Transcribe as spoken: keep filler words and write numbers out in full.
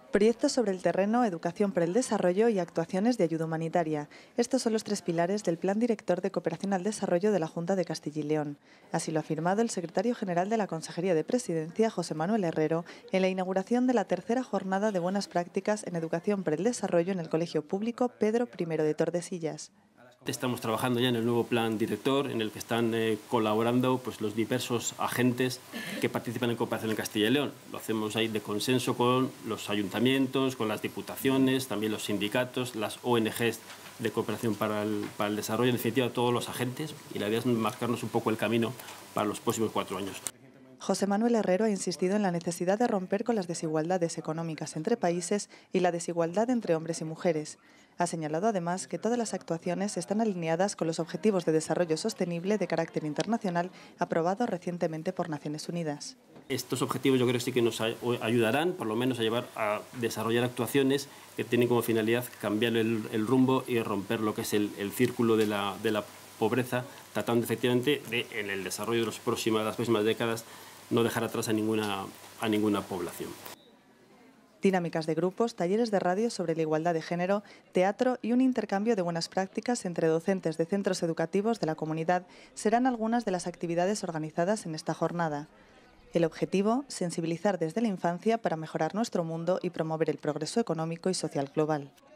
Proyectos sobre el terreno, educación para el desarrollo y actuaciones de ayuda humanitaria. Estos son los tres pilares del Plan Director de Cooperación al Desarrollo de la Junta de Castilla y León. Así lo ha afirmado el secretario general de la Consejería de Presidencia, José Manuel Herrero, en la inauguración de la tercera jornada de buenas prácticas en educación para el desarrollo en el Colegio Público Pedro primero de Tordesillas. Estamos trabajando ya en el nuevo plan director en el que están eh, colaborando pues, los diversos agentes que participan en cooperación en Castilla y León. Lo hacemos ahí de consenso con los ayuntamientos, con las diputaciones, también los sindicatos, las O N Ges de cooperación para el, para el desarrollo, en definitiva todos los agentes, y la idea es marcarnos un poco el camino para los próximos cuatro años. José Manuel Herrero ha insistido en la necesidad de romper con las desigualdades económicas entre países y la desigualdad entre hombres y mujeres. Ha señalado además que todas las actuaciones están alineadas con los Objetivos de Desarrollo Sostenible de carácter internacional aprobados recientemente por Naciones Unidas. Estos objetivos yo creo que sí que nos ayudarán, por lo menos, a llevar a desarrollar actuaciones que tienen como finalidad cambiar el, el rumbo y romper lo que es el, el círculo de la, de la pobreza, tratando efectivamente de, en el desarrollo de, los próximos, de las próximas décadas, no dejar atrás a ninguna, a ninguna población. Dinámicas de grupos, talleres de radio sobre la igualdad de género, teatro y un intercambio de buenas prácticas entre docentes de centros educativos de la comunidad serán algunas de las actividades organizadas en esta jornada. El objetivo, sensibilizar desde la infancia para mejorar nuestro mundo y promover el progreso económico y social global.